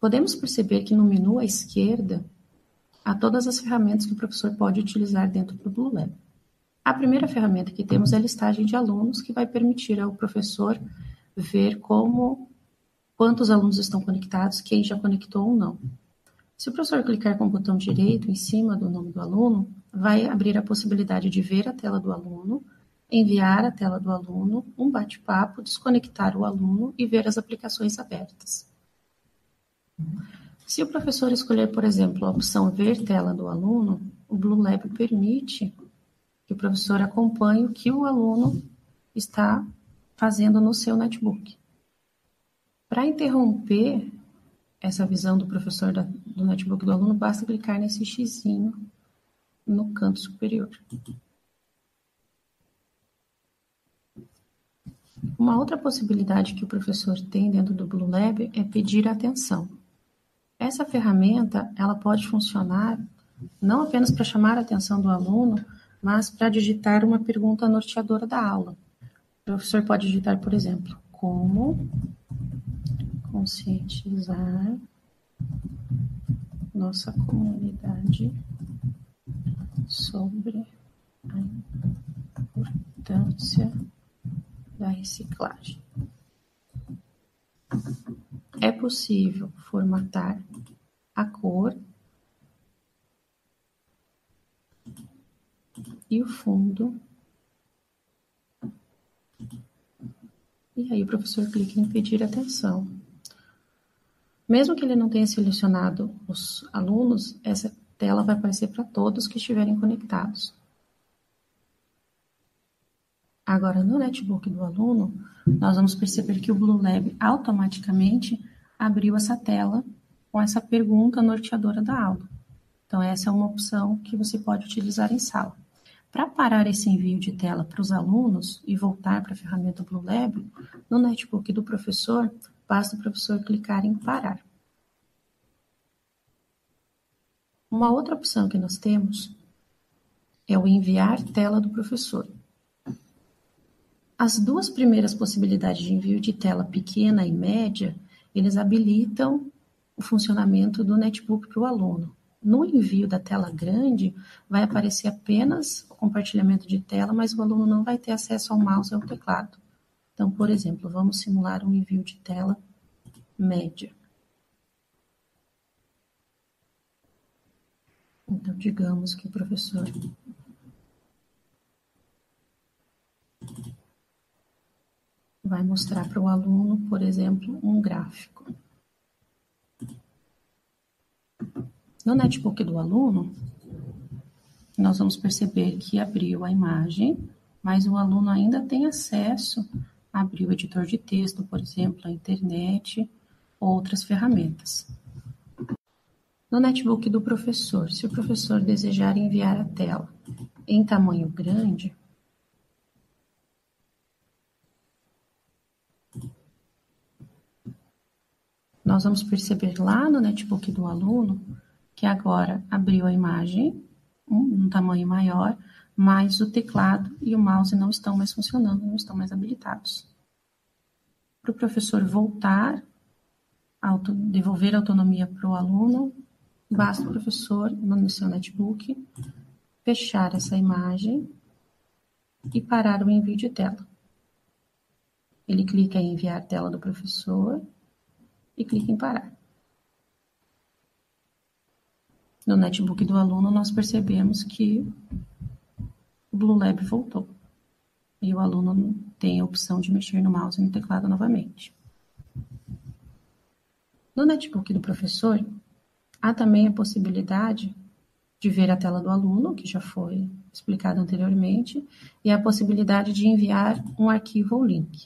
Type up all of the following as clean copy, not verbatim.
Podemos perceber que no menu à esquerda há todas as ferramentas que o professor pode utilizar dentro do Blue Lab. A primeira ferramenta que temos é a listagem de alunos, que vai permitir ao professor ver quantos alunos estão conectados, quem já conectou ou não. Se o professor clicar com o botão direito em cima do nome do aluno, vai abrir a possibilidade de ver a tela do aluno, enviar a tela do aluno, um bate-papo, desconectar o aluno e ver as aplicações abertas. Se o professor escolher, por exemplo, a opção Ver tela do aluno, o Blue Lab permite que o professor acompanhe o que o aluno está fazendo no seu netbook. Para interromper essa visão do professor do netbook do aluno, basta clicar nesse xizinho no canto superior. Uma outra possibilidade que o professor tem dentro do Blue Lab é pedir atenção. Essa ferramenta, ela pode funcionar não apenas para chamar a atenção do aluno, mas para digitar uma pergunta norteadora da aula. O professor pode digitar, por exemplo, como conscientizar nossa comunidade sobre a importância da reciclagem. É possível formatar a cor e o fundo. E aí o professor clica em pedir atenção. Mesmo que ele não tenha selecionado os alunos, essa tela vai aparecer para todos que estiverem conectados. Agora, no netbook do aluno, nós vamos perceber que o Blue Lab automaticamente abriu essa tela com essa pergunta norteadora da aula. Então, essa é uma opção que você pode utilizar em sala. Para parar esse envio de tela para os alunos e voltar para a ferramenta Blue Lab, no netbook do professor, basta o professor clicar em parar. Uma outra opção que nós temos é o enviar tela do professor. As duas primeiras possibilidades de envio de tela pequena e média, eles habilitam o funcionamento do netbook para o aluno. No envio da tela grande, vai aparecer apenas o compartilhamento de tela, mas o aluno não vai ter acesso ao mouse e ao teclado. Então, por exemplo, vamos simular um envio de tela média. Então, digamos que o professor vai mostrar para o aluno, por exemplo, um gráfico. No netbook do aluno, nós vamos perceber que abriu a imagem, mas o aluno ainda tem acesso a abrir o editor de texto, por exemplo, a internet, outras ferramentas. No netbook do professor, se o professor desejar enviar a tela em tamanho grande, nós vamos perceber lá no netbook do aluno que agora abriu a imagem, um tamanho maior, mas o teclado e o mouse não estão mais funcionando, não estão mais habilitados. Para o professor voltar, devolver a autonomia para o aluno, basta o professor, no seu netbook, fechar essa imagem e parar o envio de tela. Ele clica em enviar a tela do professor e clica em parar. No netbook do aluno, nós percebemos que o Blue Lab voltou. E o aluno tem a opção de mexer no mouse e no teclado novamente. No netbook do professor, há também a possibilidade de ver a tela do aluno, que já foi explicado anteriormente, e a possibilidade de enviar um arquivo ou link.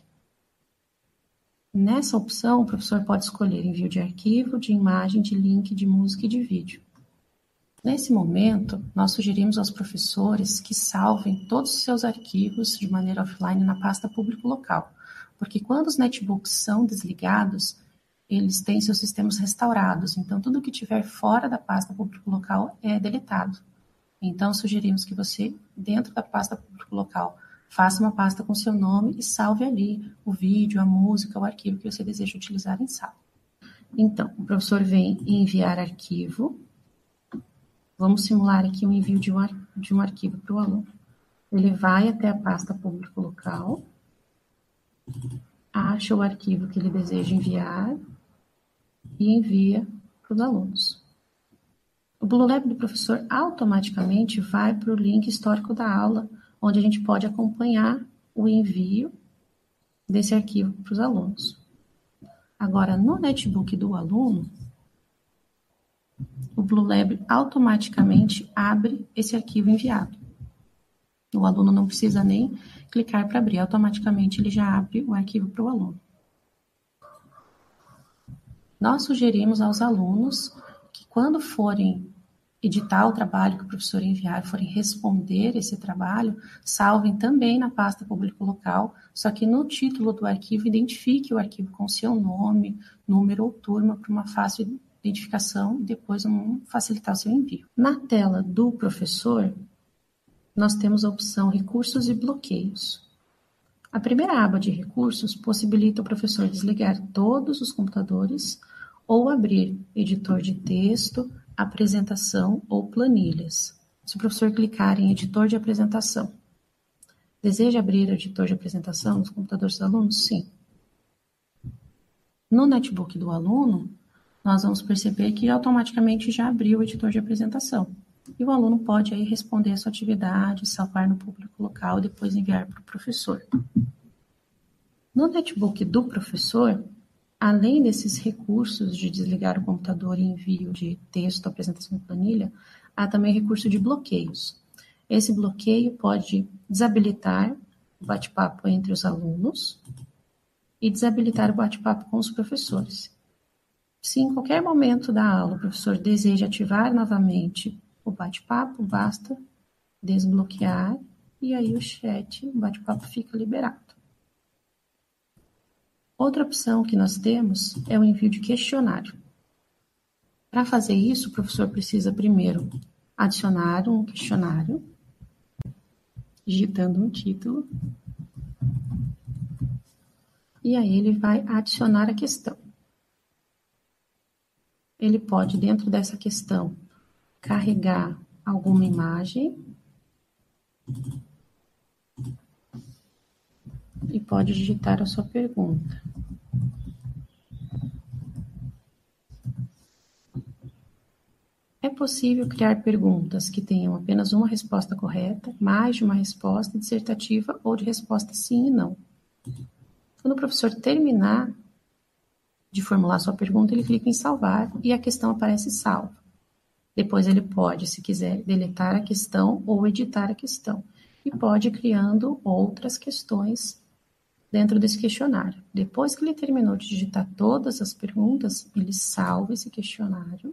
Nessa opção, o professor pode escolher envio de arquivo, de imagem, de link, de música e de vídeo. Nesse momento, nós sugerimos aos professores que salvem todos os seus arquivos de maneira offline na pasta público local, porque quando os netbooks são desligados, eles têm seus sistemas restaurados, então tudo que tiver fora da pasta público local é deletado. Então, sugerimos que você, dentro da pasta público local, faça uma pasta com seu nome e salve ali o vídeo, a música, o arquivo que você deseja utilizar em sala. Então, o professor vem em enviar arquivo. Vamos simular aqui o envio de um arquivo para o aluno. Ele vai até a pasta público local, acha o arquivo que ele deseja enviar e envia para os alunos. O Blue Lab do professor automaticamente vai para o link histórico da aula, onde a gente pode acompanhar o envio desse arquivo para os alunos. Agora, no netbook do aluno, o Blue Lab automaticamente abre esse arquivo enviado. O aluno não precisa nem clicar para abrir, automaticamente ele já abre o arquivo para o aluno. Nós sugerimos aos alunos que quando forem editar o trabalho que o professor enviar, forem responder esse trabalho, salvem também na pasta público local, só que no título do arquivo identifique o arquivo com seu nome, número ou turma para uma fácil identificação e depois facilitar o seu envio. Na tela do professor, nós temos a opção Recursos e Bloqueios. A primeira aba de recursos possibilita o professor desligar todos os computadores ou abrir editor de texto, apresentação ou planilhas. Se o professor clicar em editor de apresentação, deseja abrir editor de apresentação nos computadores dos alunos? Sim. No netbook do aluno, nós vamos perceber que automaticamente já abriu o editor de apresentação. E o aluno pode aí responder a sua atividade, salvar no público local e depois enviar para o professor. No netbook do professor, além desses recursos de desligar o computador e envio de texto, apresentação e planilha, há também recurso de bloqueios. Esse bloqueio pode desabilitar o bate-papo entre os alunos e desabilitar o bate-papo com os professores. Se em qualquer momento da aula o professor deseja ativar novamente o bate-papo, basta desbloquear e aí o bate-papo fica liberado. Outra opção que nós temos é o envio de questionário. Para fazer isso, o professor precisa primeiro adicionar um questionário, digitando um título, e aí ele vai adicionar a questão. Ele pode, dentro dessa questão, carregar alguma imagem e pode digitar a sua pergunta. É possível criar perguntas que tenham apenas uma resposta correta, mais de uma resposta dissertativa ou de resposta sim e não. Quando o professor terminar de formular sua pergunta, ele clica em salvar e a questão aparece salva. Depois ele pode, se quiser, deletar a questão ou editar a questão. E pode ir criando outras questões dentro desse questionário. Depois que ele terminou de digitar todas as perguntas, ele salva esse questionário.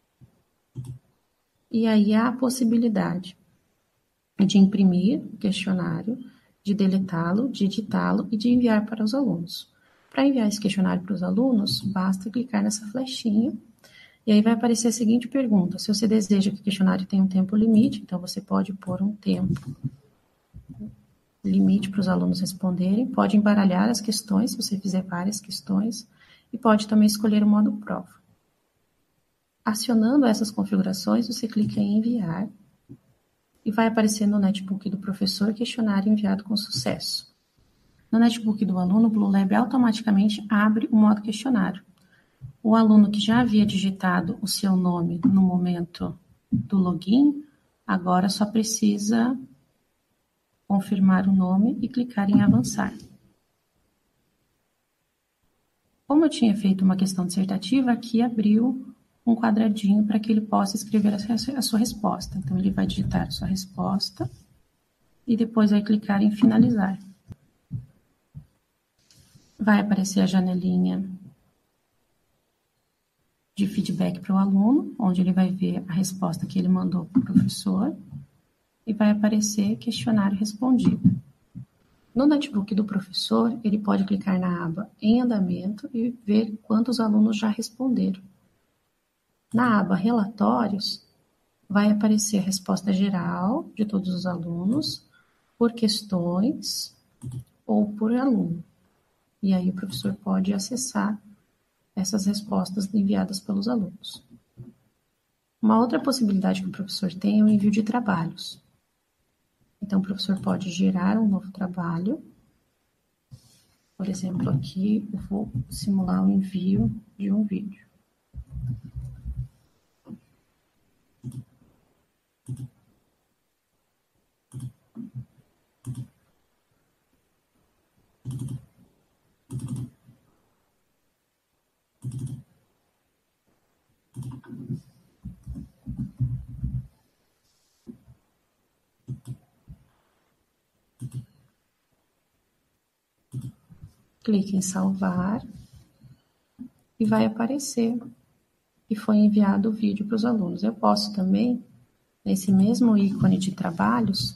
E aí há a possibilidade de imprimir o questionário, de deletá-lo, de editá-lo e de enviar para os alunos. Para enviar esse questionário para os alunos, basta clicar nessa flechinha e aí vai aparecer a seguinte pergunta. Se você deseja que o questionário tenha um tempo limite, então você pode pôr um tempo limite para os alunos responderem, pode embaralhar as questões, se você fizer várias questões, e pode também escolher o modo prova. Acionando essas configurações, você clica em enviar e vai aparecer no netbook do professor questionário enviado com sucesso. No netbook do aluno, o Blue Lab automaticamente abre o modo questionário. O aluno que já havia digitado o seu nome no momento do login, agora só precisa confirmar o nome e clicar em avançar. Como eu tinha feito uma questão dissertativa, aqui abriu um quadradinho para que ele possa escrever a sua resposta. Então, ele vai digitar a sua resposta e depois vai clicar em finalizar. Vai aparecer a janelinha de feedback para o aluno, onde ele vai ver a resposta que ele mandou para o professor e vai aparecer questionário respondido. No netbook do professor, ele pode clicar na aba em andamento e ver quantos alunos já responderam. Na aba relatórios, vai aparecer a resposta geral de todos os alunos, por questões ou por aluno. E aí o professor pode acessar essas respostas enviadas pelos alunos. Uma outra possibilidade que o professor tem é o envio de trabalhos. Então, o professor pode gerar um novo trabalho. Por exemplo, aqui eu vou simular o envio de um vídeo. Clique em salvar e vai aparecer que foi enviado o vídeo para os alunos. Eu posso também, nesse mesmo ícone de trabalhos,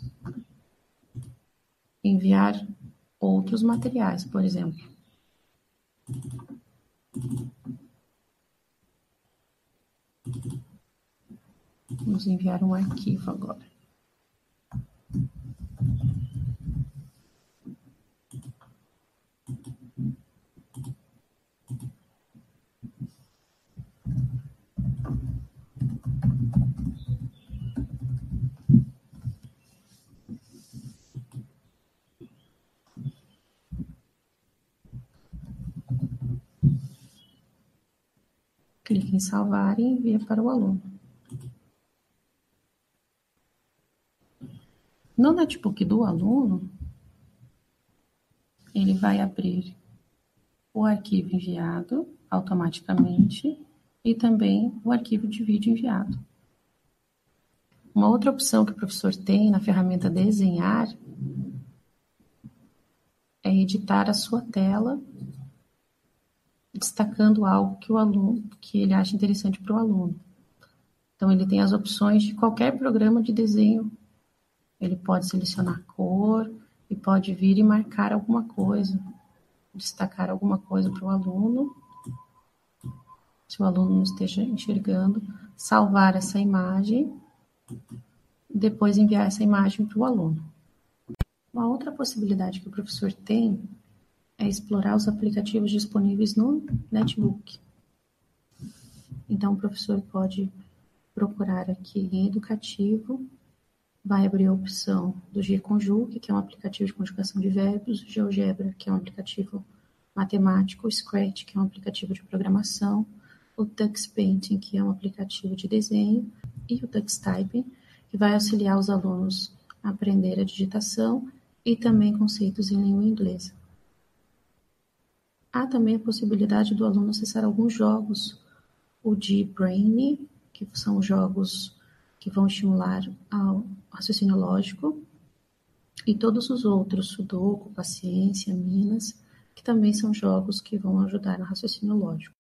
enviar outros materiais, por exemplo. Vamos enviar um arquivo agora. Clique em salvar e envia para o aluno. No notebook do aluno, ele vai abrir o arquivo enviado automaticamente e também o arquivo de vídeo enviado. Uma outra opção que o professor tem na ferramenta Desenhar é editar a sua tela, destacando algo que ele acha interessante para o aluno. Então, ele tem as opções de qualquer programa de desenho. Ele pode selecionar cor e pode vir e marcar alguma coisa, destacar alguma coisa para o aluno, se o aluno não esteja enxergando, salvar essa imagem e depois enviar essa imagem para o aluno. Uma outra possibilidade que o professor tem é explorar os aplicativos disponíveis no netbook. Então, o professor pode procurar aqui em educativo, vai abrir a opção do Gconjug, que é um aplicativo de conjugação de verbos, GeoGebra, que é um aplicativo matemático, Scratch, que é um aplicativo de programação, o TuxPainting, que é um aplicativo de desenho, e o TuxTyping, que vai auxiliar os alunos a aprender a digitação e também conceitos em língua inglesa. Há também a possibilidade do aluno acessar alguns jogos, o Gbrainy, que são jogos que vão estimular ao raciocínio lógico, e todos os outros, Sudoku, Paciência, Minas, que também são jogos que vão ajudar no raciocínio lógico.